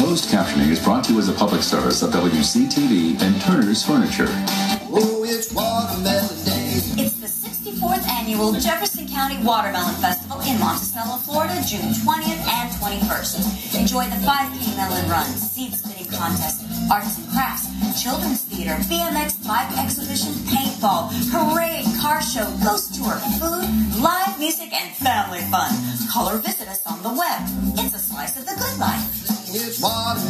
Closed captioning is brought to you as a public service of WCTV and Turner's Furniture. Oh, it's Watermelon Day. It's the 64th annual Jefferson County Watermelon Festival in Monticello, Florida, June 20th and 21st. Enjoy the 5K melon run, seed spinning contest, arts and crafts, children's theater, BMX bike exhibition, paintball, parade, car show, ghost tour, food, live music, and family fun. Call or visit us on the web. It's a slice of the good life. It's Watermelon